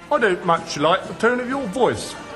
I don't much like the tone of your voice.